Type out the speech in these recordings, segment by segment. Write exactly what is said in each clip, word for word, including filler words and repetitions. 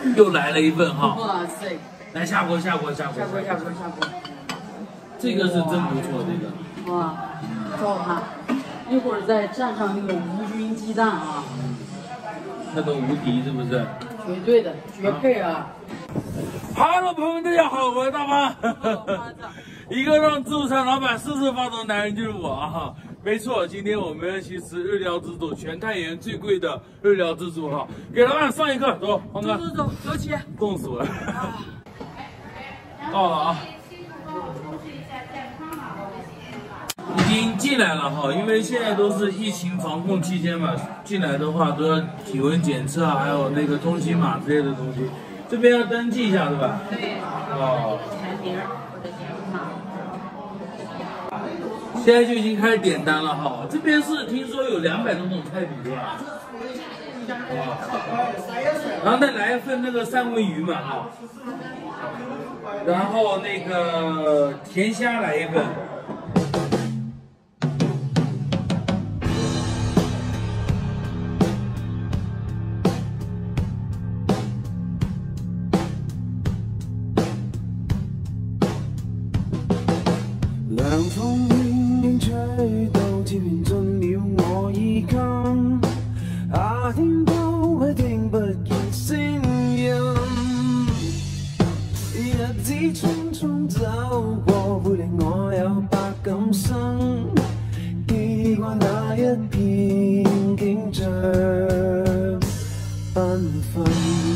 又来了一份哈。 哇塞！ 来下锅下锅下锅下锅下锅下锅。 这个是真不错，这个。 哇，超好看！一会儿再蘸上那个无菌鸡蛋啊。 那个无敌是不是？ 绝对的，绝配啊！ Hello， 朋友们，大家好，我是大发。一个让自助餐老板瑟瑟发抖的男人就是我啊！没错，今天我们要去吃日料自助，全太原最贵的日料自助哈！给老板上一课，走，黄哥， 走走走，走起！ 冻死我了！到了啊！已经进来了哈，因为现在都是疫情防控期间嘛，进来的话都要体温检测啊，还有那个通行码之类的东西。 这边要登记一下，对吧？ 对。 哦。 填名或者填码。 现在就已经开始点单了哈，这边是听说有两百多种菜品，对吧？哇。然后再来一份那个三文鱼嘛哈。然后那个甜虾来一份。 涼風輕輕吹到天邊進了我衣襟，夏天都會聽不見聲音。日子匆匆走過，會令我有百感生，記掛那一片景象繽紛。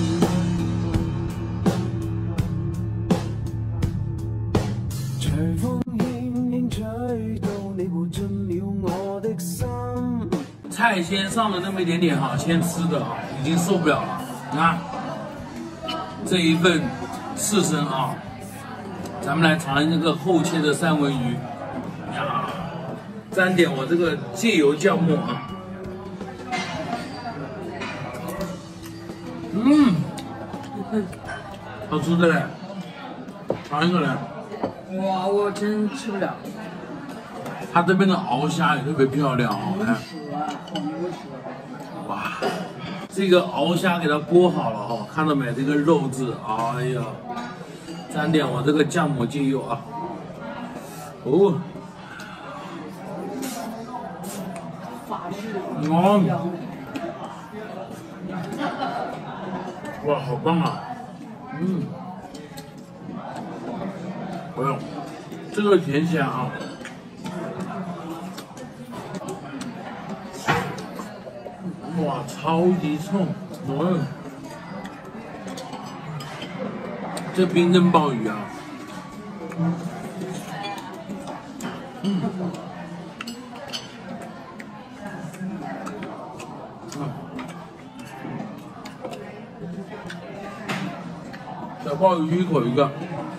菜先上了那么一点点哈，先吃的啊，已经受不了了。你看这一份刺身啊，咱们来尝这个厚切的三文鱼呀，沾点我这个芥油酱末啊，嗯，好吃的嘞，尝一个嘞。 哇，我真吃不了。 它这边的鳌虾也特别漂亮啊！看，哇，这个鳌虾给它剥好了哈，看到没？这个肉质，哎呀，沾点我这个酱抹芥油啊，哦，哦，哇，好棒啊！嗯，哎呦，这个甜虾啊。 哇，超级冲！嗯，这冰镇鲍鱼啊，嗯，小鲍鱼一口一个。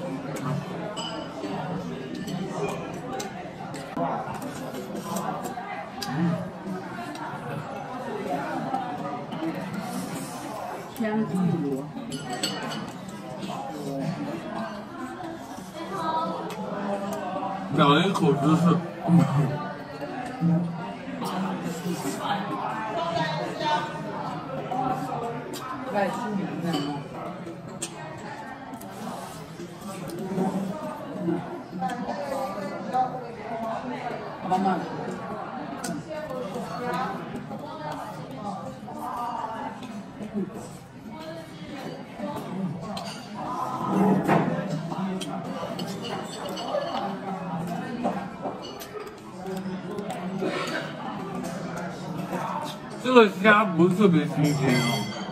天自由。 咬了一口芝士， 外出名的吗？妈妈。 这个虾不是特别新鲜哦，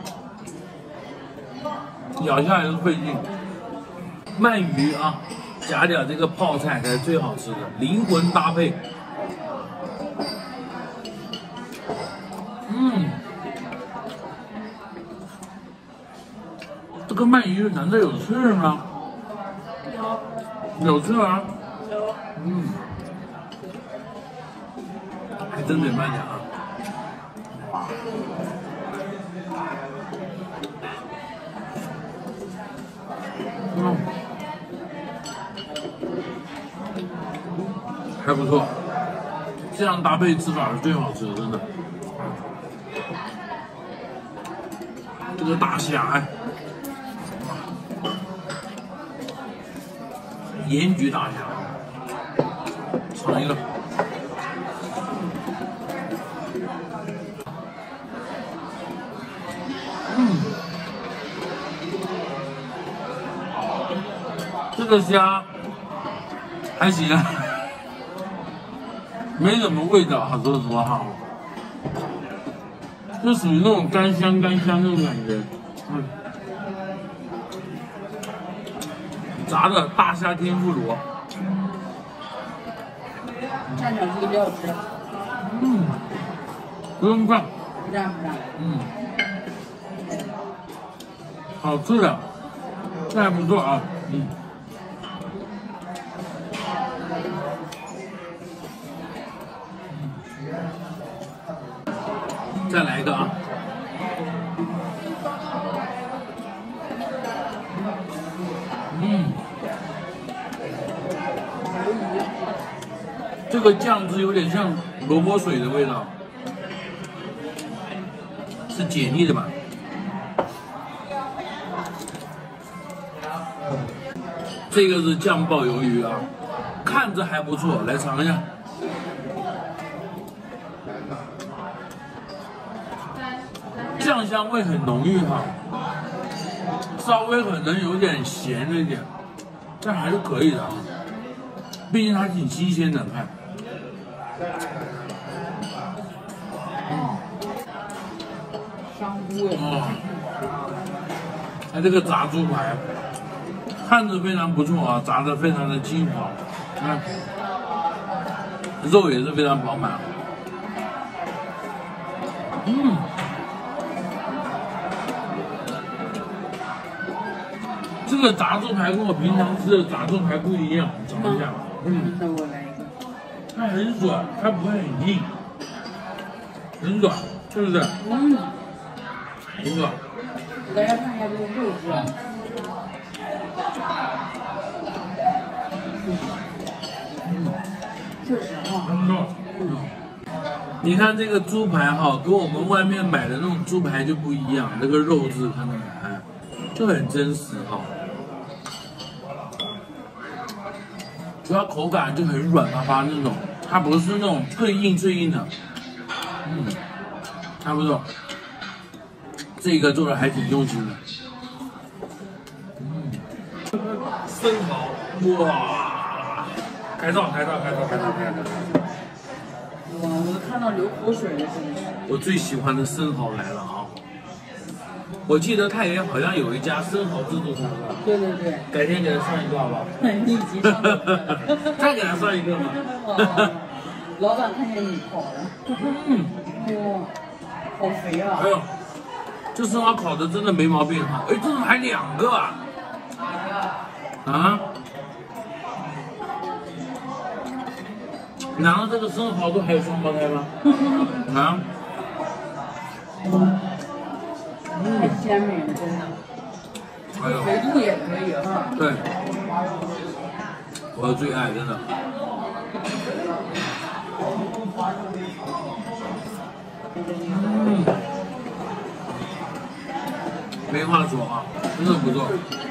咬下来是费劲。鳗鱼啊，夹点这个泡菜才是最好吃的，灵魂搭配。嗯，这个鳗鱼难道有刺吗？有，有刺啊。有。嗯，还真得慢点啊。 嗯，还不错，这样搭配吃法是最好吃的，真的。这个大虾，哎， 盐焗大虾，尝一个。嗯，这个虾还行啊，没什么味道，说实话哈，就属于那种干香干香那种感觉。嗯。炸的大虾天妇罗， 蘸点这个料吃。 嗯，不用蘸， 不蘸不蘸。 嗯，好吃的，这还不错啊，嗯。再来一个啊。嗯，这个酱汁有点像萝卜水的味道，是解腻的吧？这个是酱爆鱿鱼啊，看着还不错，来尝一下。酱香味很浓郁哈。稍微可能有点咸了一点，但还是可以的，毕竟它挺新鲜的，看。嗯， 香菇哎。 哦，它这个炸猪排看着非常不错啊，炸得非常的精华，看，肉也是非常饱满。嗯。这个炸猪排跟我平常吃的炸猪排不一样，尝一下。 嗯，那我来一个。 它很软，它不会很硬，很软，是不是？ 嗯。 很软。 大家看一下这个肉质啊。嗯。确实哈。 嗯。嗯。你看这个猪排哈，跟我们外面买的那种猪排就不一样，这个肉质看到没？哎，就很真实哈。主要口感就很软趴趴那种，它不是那种脆硬脆硬的，嗯，还不错，这个做的还挺用心的，嗯，生蚝，哇，开造开造开造开造开造， 哇，我都看到流口水了，真的是。 我最喜欢的生蚝来了啊！我记得太原好像有一家生蚝自助餐吧？ 对对对。 改天给他上一个好不好？ 你已经上了。 再给他上一个嘛。 老板看见你跑了。嗯。哇，好肥啊！ 哎呦，这生蚝烤的真的没毛病哈！哎，这怎么还两个啊？啊？难道这个生蚝都还有双胞胎吗？啊？ 太鲜美了，真的。 哎呦， 肥度也可以哈。 对，我的最爱，真的。嗯，没话说啊，真的不错。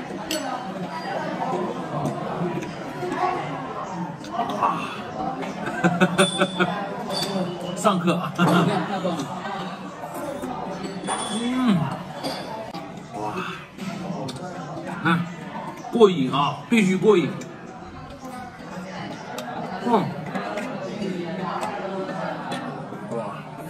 啊，上课啊。嗯。哇，看，过瘾啊，必须过瘾。嗯，哇，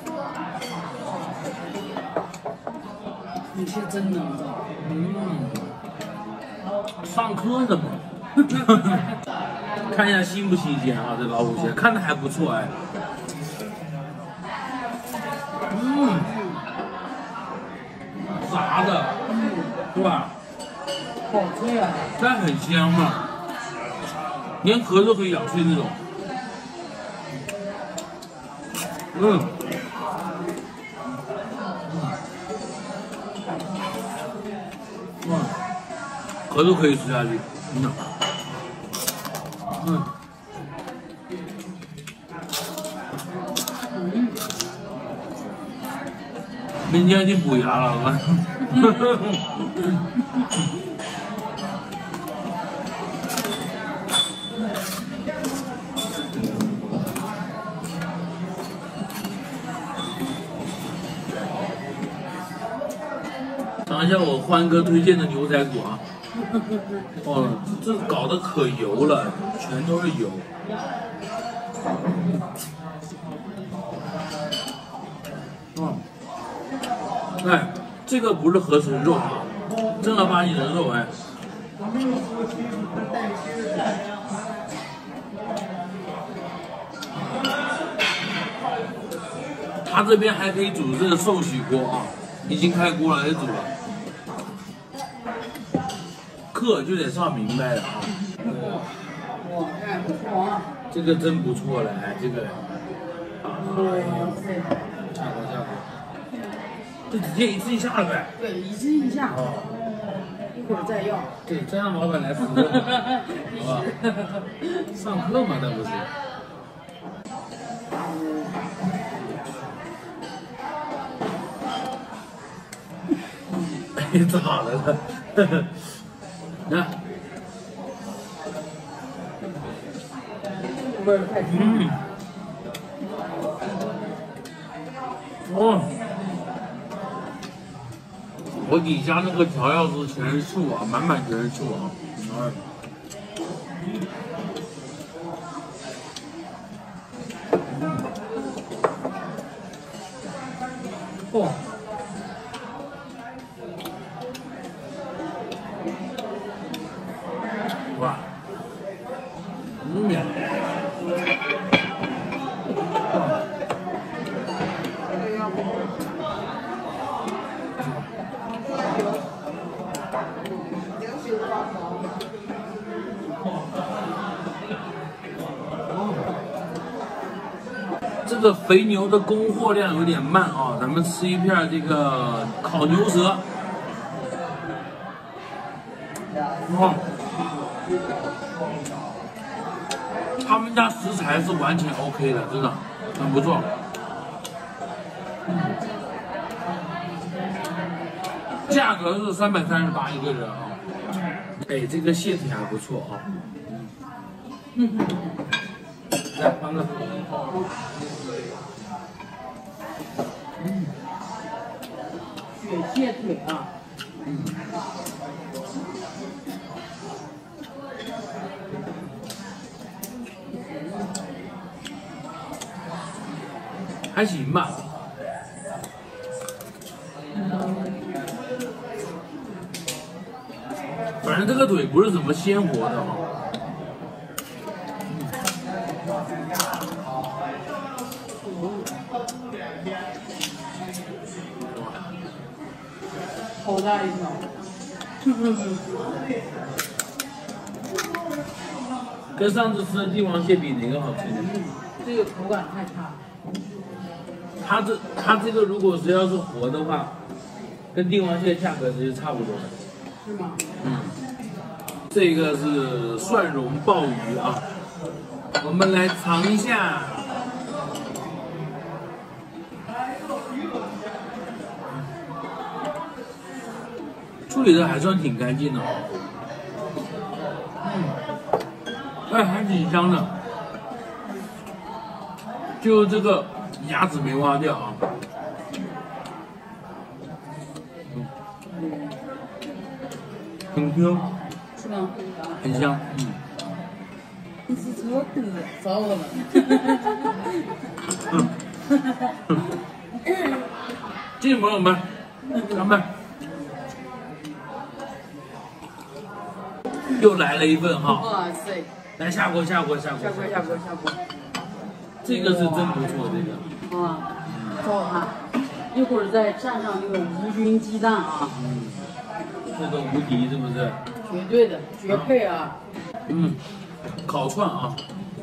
你是真能的。 嗯，上课的嘛。看一下新不新鲜啊？这老虎蟹看着还不错哎。嗯。炸的，嗯，是吧？ 好脆啊！ 但很香嘛，连壳都可以咬碎那种。嗯，哇，壳都可以吃下去，真的。嗯。嗯。明天去补牙了，我。 下我欢哥推荐的牛仔骨啊，哦，这搞得可油了，全都是油。哦，哎，这个不是合成肉啊，正儿八经的肉哎。他这边还可以煮这个寿喜锅啊，已经开锅了，在煮了。课就得上明白了啊。 哇，哎，不错啊。 这个真不错了，哎，这个。 哇塞。 下锅下锅。这直接一次性下了呗。 对，一次性下。 哦。 一会儿再要。 对，这样老板来服务，好吧？上课嘛，那不是。哎，咋了呢？那味儿太重。 嗯。哦。我底下那个调料是全是醋啊，满满全是醋啊。哎。哦。哇。嗯。这个肥牛的供货量有点慢啊，咱们吃一片这个烤牛舌。哇，他们家食材是完全 OK 的，真的很不错。价格是三百三十八一个人啊。哎，这个蟹体还不错啊。嗯。来，欢哥。 嗯。雪蟹腿啊。嗯。 还行吧。反正这个腿不是怎么鲜活的哈。 好大一条。 跟上次吃的帝王蟹比哪个好吃？ 这个口感太差了。 它这它这个如果是要是活的话，跟帝王蟹价格其实差不多的。 是吗？ 嗯。这个是蒜蓉鲍鱼啊，我们来尝一下。处理的还算挺干净的，嗯，哎，还挺香的，就这个牙齿没挖掉啊，嗯，很 Q， 是吗？ 很香，嗯。 你是超的，糟了。 敬朋友们，干杯！又来了一份哈！ 哇塞！ 来下锅下锅下锅下锅下锅下锅！ 这个是真不错，这个。啊，超好看！一会儿再蘸上那个无菌鸡蛋啊。 嗯。这个无敌是不是？ 绝对的，绝配啊！ 嗯，烤串啊。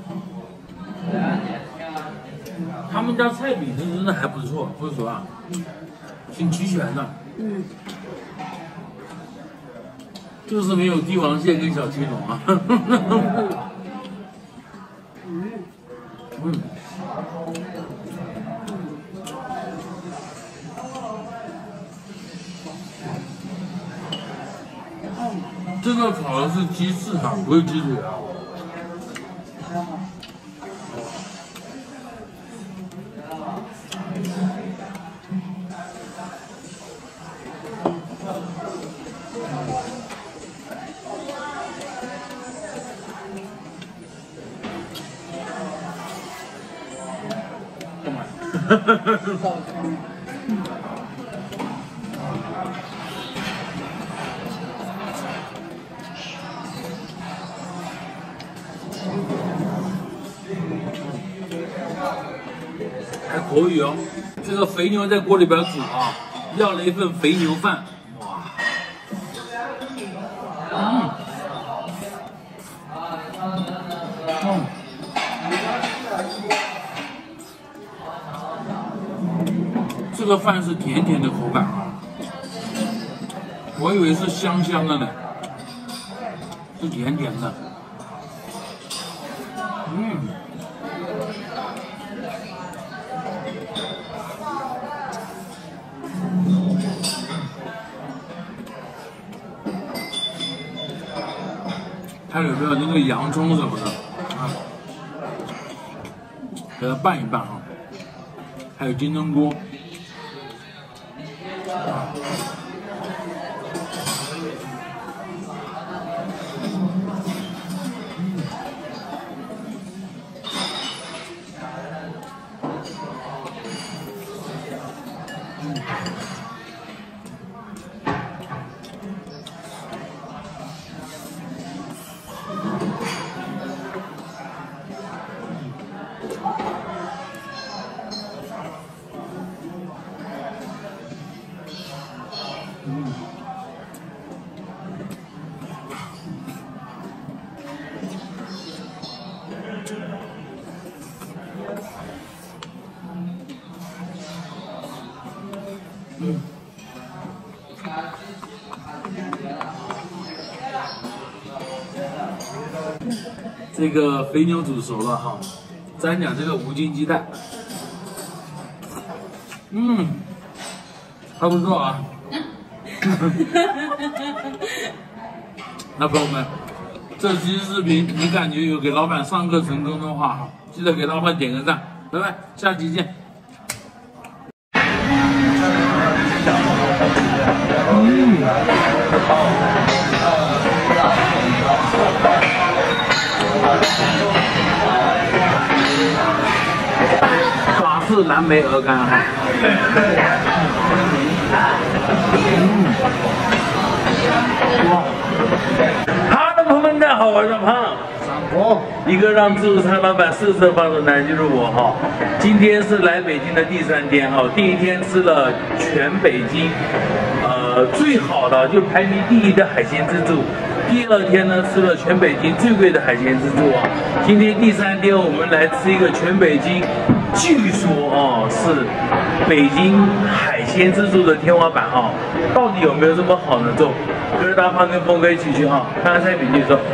他们家菜品是真的还不错，说实话，挺齐全的。嗯。就是没有帝王蟹跟小青龙啊。嗯。嗯。这个烤的是鸡翅啊，不是鸡腿啊。 干嘛？ 早餐。 还可以哦，这个肥牛在锅里边煮啊，要了一份肥牛饭，哇，嗯，嗯，这个饭是甜甜的口感啊，我以为是香香的呢，是甜甜的，嗯。看有没有那个洋葱什么的啊，给它拌一拌啊，还有金针菇。啊嗯，嗯，这个肥牛煮熟了哈，沾点这个无筋鸡蛋，嗯，还不错啊。那朋友们，这期视频你感觉有给老板上课成功的话，记得给老板点个赞，拜拜，下期见。嗯，法式蓝莓鹅肝哈。嗯，哇！哈喽，朋友们，大家好，我是胖。哦，一个让自助餐老板四射放的男人就是我哈。今天是来北京的第三天哈，第一天吃了全北京呃最好的，就排名第一的海鲜自助。第二天呢吃了全北京最贵的海鲜自助啊。今天第三天我们来吃一个全北京，据说哦是北京海鲜自助的天花板啊，到底有没有这么好呢？走，跟着大胖跟峰哥一起去哈，看看菜品去走。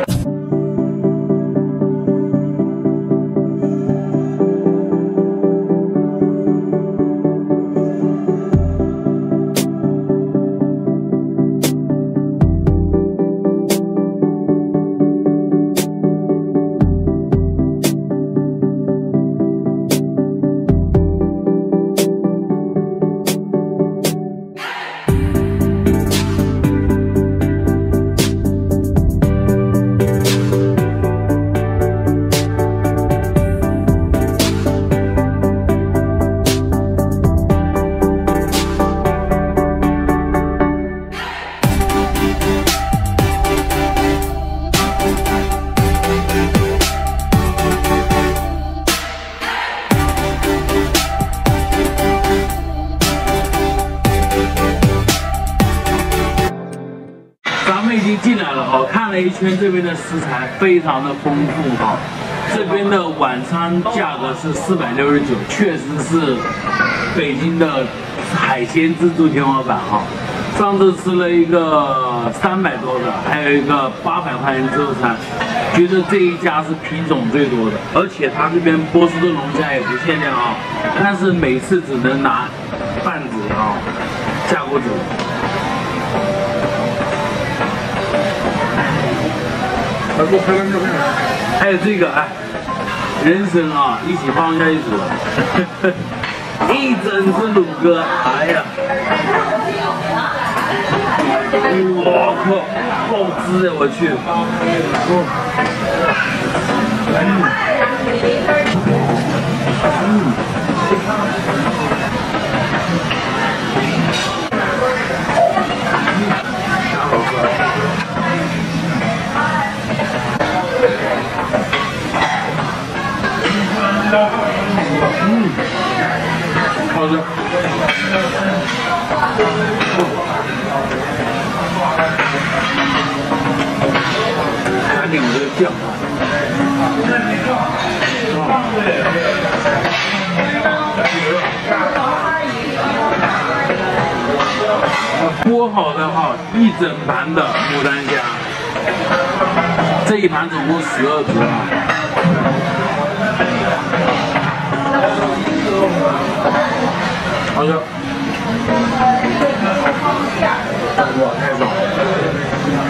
已经进来了哈，看了一圈这边的食材非常的丰富哈，这边的晚餐价格是四百六十九，确实是北京的海鲜自助天花板哈。上次吃了一个三百多的，还有一个八百块钱自助餐，觉得这一家是品种最多的，而且它这边波士顿龙虾也不限量啊，但是每次只能拿半只啊，下锅煮。来给我拍张照片。还有这个哎，人参啊，一起放下去煮，一整只卤鸽，哎呀！ 我靠，好滋呀！我去，嗯，好吃。还领着酱，剥好的哈，一整盘的牡丹虾，这一盘总共十二只啊。好吃，哇，太爽了！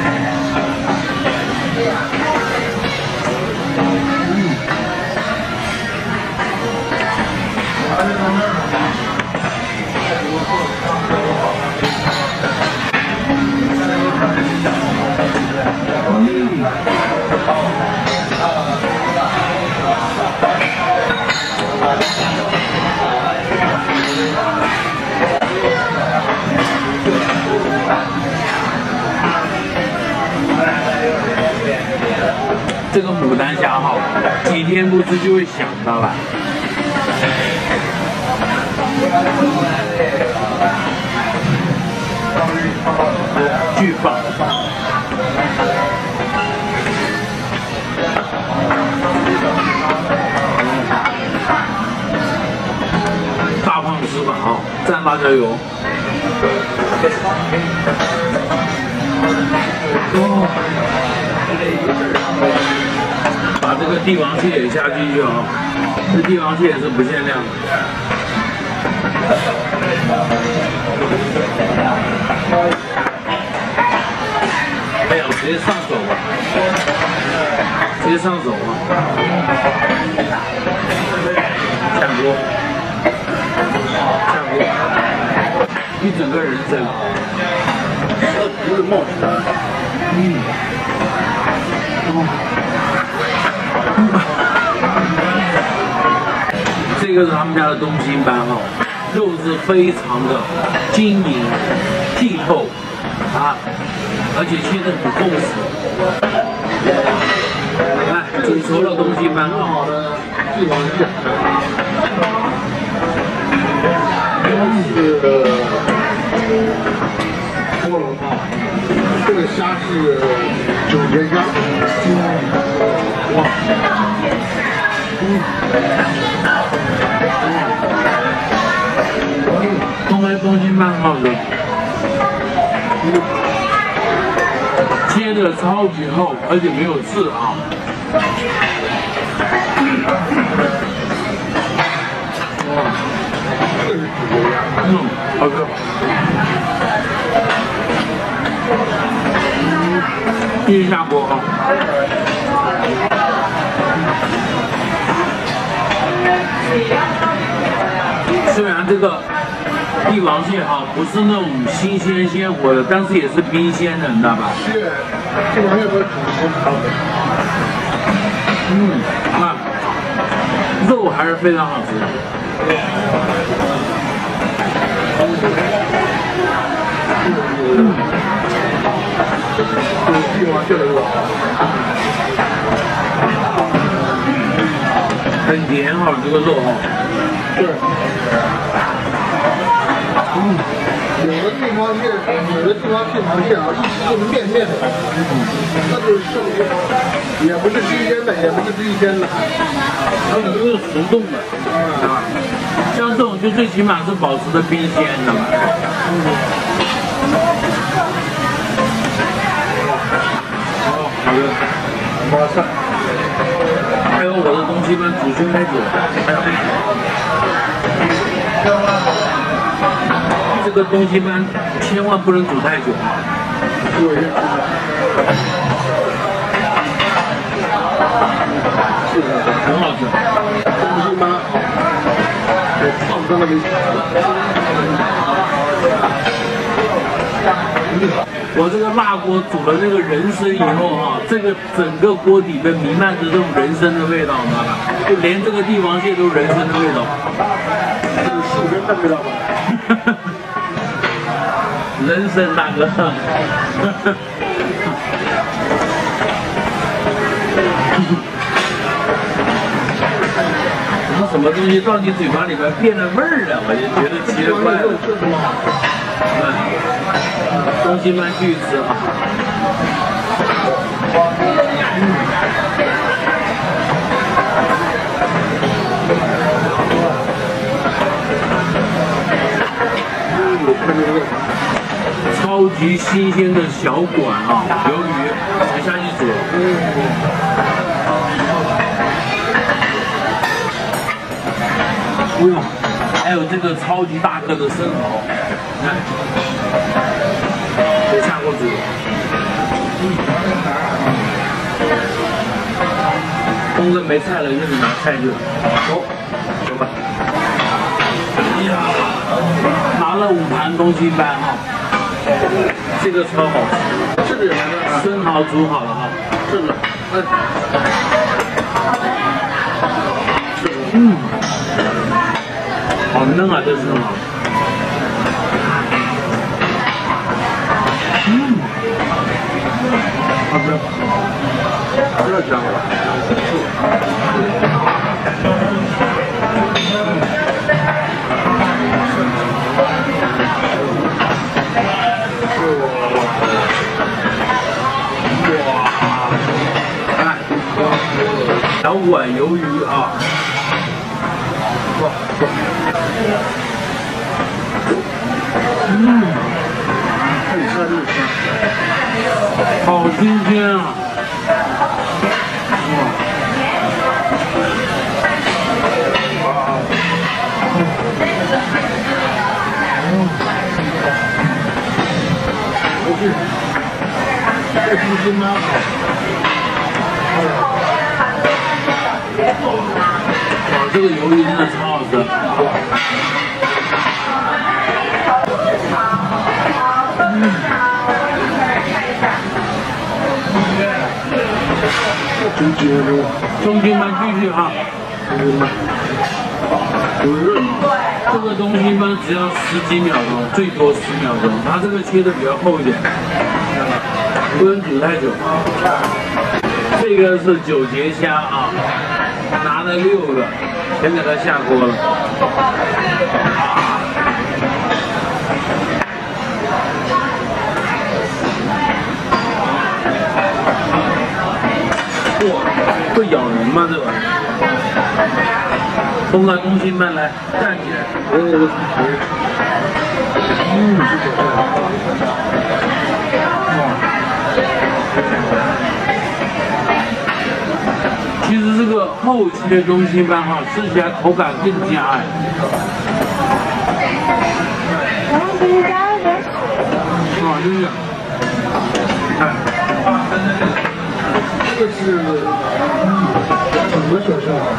这个牡丹虾哈，几天不吃就会想到了。巨棒！大胖吃法啊，蘸辣椒油。哦。把这个帝王蟹也下进去啊，这帝王蟹也是不限量的。哎呀，直接上手吧，直接上手啊！下锅，下锅，一整个人参，不是冒出来。嗯。这个是他们家的东星斑哈，肉是非常的晶莹剔透啊，而且切得很厚实。来，煮熟了东星斑，好好的帝王蟹。 是波龙啊，这个虾是九节虾。哇！嗯。 东北东星斑好吃，切的超级厚，而且没有刺啊。哇，嗯，好吃。继续下锅啊。虽然这个帝王蟹哈不是那种新鲜鲜活的，但是也是冰鲜的，你知道吧？ 是，帝王蟹不是煮熟炒的。 嗯，啊，肉还是非常好吃的。嗯， 这是帝王蟹的肉。 很甜哈，这个肉哈。 对。嗯，有的地方蟹，有的地方帝王蟹啊，一吃就是面面的，那就是剩的，也不是新鲜的，也不是新鲜的， 它们都是熟冻的，啊，像这种就最起码是保持着冰鲜的嘛。哦，好的， 马上。 还有我的东西们煮熏太久，还有这个东西们千万不能煮太久啊。 对，是的， 很好吃。 东西吗？我胖在那里。 我这个辣锅煮了那个人参以后哈、啊，这个整个锅底边弥漫着这种人参的味道，你知道吧？就连这个帝王蟹都人参的味道， 这是树根的味道吧？ 人参大哥。然后什么东西到你嘴巴里边变了味儿了，我就觉得奇了怪了。嗯，东西慢继续吃啊。超级新鲜的小管啊，鱿鱼才下去煮。哎呦，还有这个超级大个的生蚝，你看，也下锅煮。东哥没菜了，就你拿菜去了。走，走吧。哎呀，拿了五盘东星斑哈，这个超好吃。 这个生蚝煮好了哈， 这个，哎， 嗯，好嫩啊，这生蚝。嗯， 好吃，这香了。 小碗鱿鱼啊，哇，嗯， 看你吃的这个香， 好新鲜啊！哇， 我去，这东西蛮好。 哇，这个鱿鱼真的超好吃。嗯。 真接着， 中心班继续哈。这个东西班只要十几秒钟，最多十秒钟。它这个切的比较厚一点，不能煮太久。这个是九节虾啊，拿了六个，全给它下锅了。哇，会咬人吗？这玩意儿？东哥，东星斑来，站起来。 嗯， 其实这个厚切东星斑哈，吃起来口感更佳哎。啊，真是，看， 这是什么小生蚝？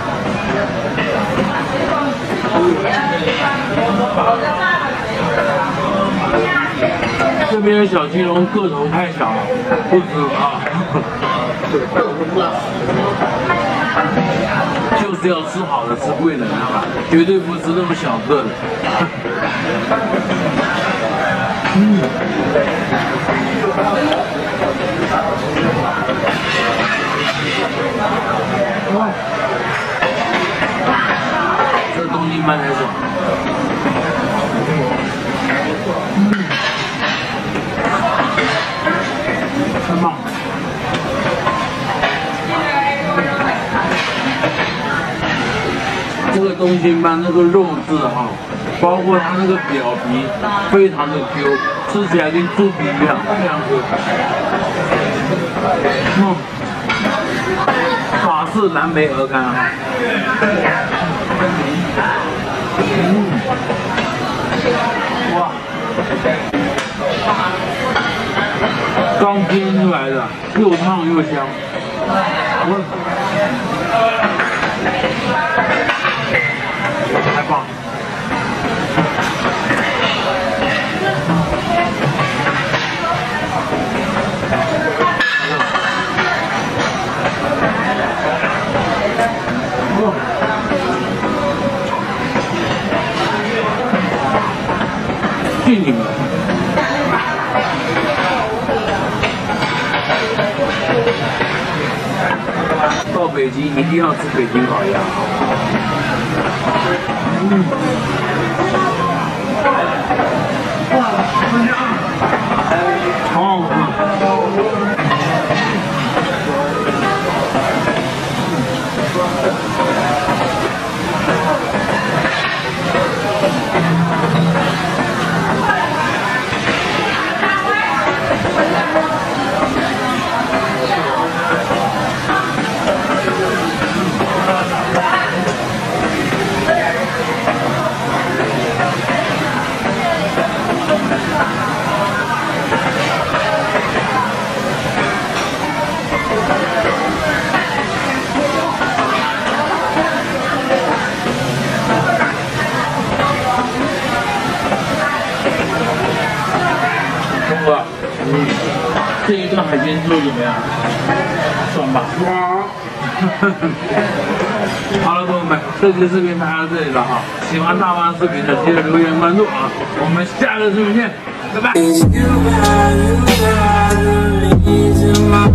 这边的小金龙个头太小了，不吃啊。 对，个头不大。 就是要吃好的，吃贵的，知道吧？绝对不吃那么小个的。嗯。哇，这东西蛮才爽。嗯，太棒了。这个东星斑那个肉质哈，包括它那个表皮非常的 Q， 吃起来跟猪皮一样，非常 Q。嗯，法式蓝莓鹅肝啊。嗯，哇，刚煎出来的，又烫又香。我。太棒了！ 北京一定要吃北京烤鸭。嗯，好好吃。嗯，这一顿海鲜做怎么样？爽吧？爽！好了，朋友们，这期视频拍到这里了哈。喜欢大王视频的记得留言关注啊！我们下个视频见，拜拜。